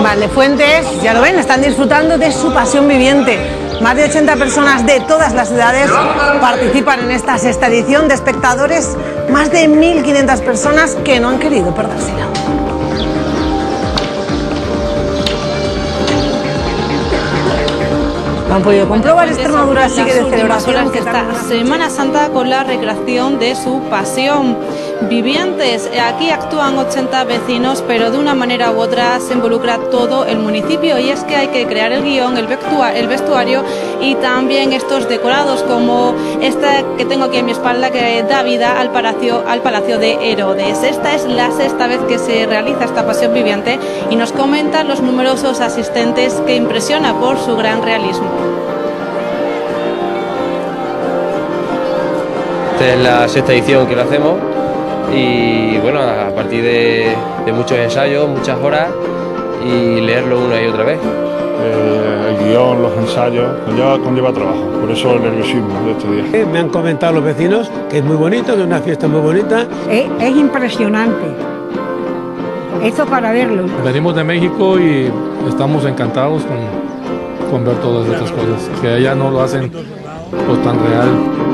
Valdefuentes, ya lo ven, están disfrutando de su pasión viviente. Más de 80 personas de todas las edades participan en esta sexta edición. De espectadores, más de 1.500 personas que no han querido perdérsela. Han podido comprobar, Extremadura sigue de celebración esta Semana Santa con la recreación de su pasión vivientes. Aquí actúan 80 vecinos, pero de una manera u otra se involucra todo el municipio, y es que hay que crear el guión, el vestuario y también estos decorados como esta que tengo aquí en mi espalda, que da vida al Palacio de Herodes. Esta es la sexta vez que se realiza esta pasión viviente y nos comentan los numerosos asistentes, que impresiona por su gran realismo. Esta es la sexta edición que lo hacemos y bueno, a partir de muchos ensayos, muchas horas y leerlo una y otra vez. El guión, los ensayos, conlleva trabajo, por eso el nerviosismo de este día. Me han comentado los vecinos que es muy bonito, que es una fiesta muy bonita. Es impresionante, eso para verlo. Venimos de México y estamos encantados con ver todas estas cosas, que allá no lo hacen pues tan real.